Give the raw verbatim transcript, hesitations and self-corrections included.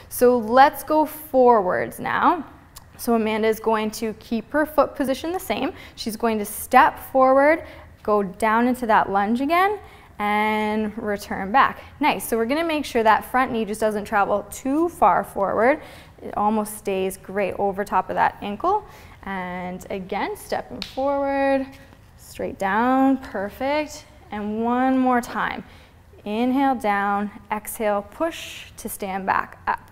So let's go forwards now. So Amanda is going to keep her foot position the same. She's going to step forward, go down into that lunge again, and return back. Nice. So we're going to make sure that front knee just doesn't travel too far forward. It almost stays great over top of that ankle. And again, stepping forward, straight down, perfect. And one more time. Inhale down, exhale, push to stand back up.